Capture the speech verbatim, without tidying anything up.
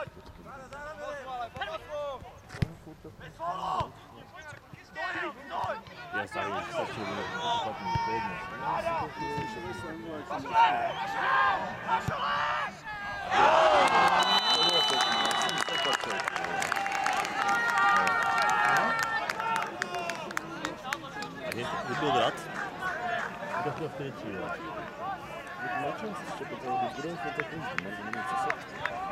Já stále stačí uplatnit klidně. Kdy byl vrat? Kdo chtěl v té tříle? Načem se ještě potřeboval být budou, to je takový, můžeme něco se.